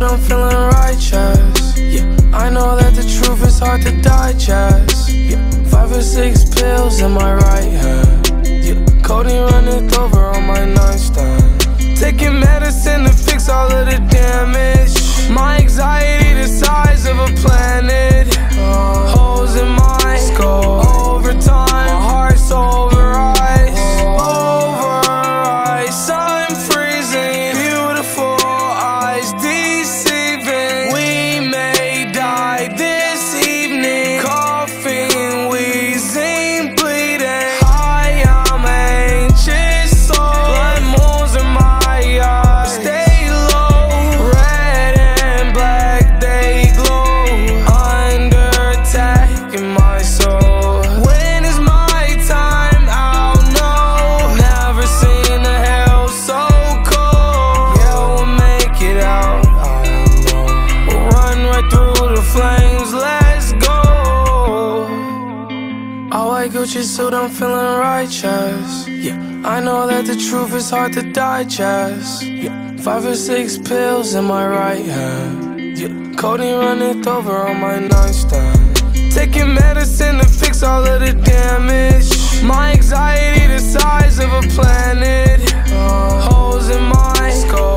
I'm feeling righteous. Yeah, I know that the truth is hard to digest. Yeah, 5 or 6 pills in my right hand. Yeah, codeine running over on my nightstand. Taking medicine to fix all of the damage. My anxiety the size of a planet. Holes in my skull. Over time, my heart's over ice. Over ice, I'm freezing. Beautiful eyes deceiving. We may die this evening. Coughing, wheezing, bleeding. High, I'm anxious, so blood moons in my eyes. Stay low, red and black, they glow. Under attack in my soul. When is my time? I'll know. Never seen a hell so cold. Yeah, we'll make it out, I know. We'll run right through the flames, let's go. All white Gucci suit, I'm feeling righteous. Yeah, I know that the truth is hard to digest. Yeah, 5 or 6 pills in my right hand. Yeah, codeine running over on my nightstand. Taking medicine to fix all of the damage. My anxiety the size of a planet. Holes in my skull.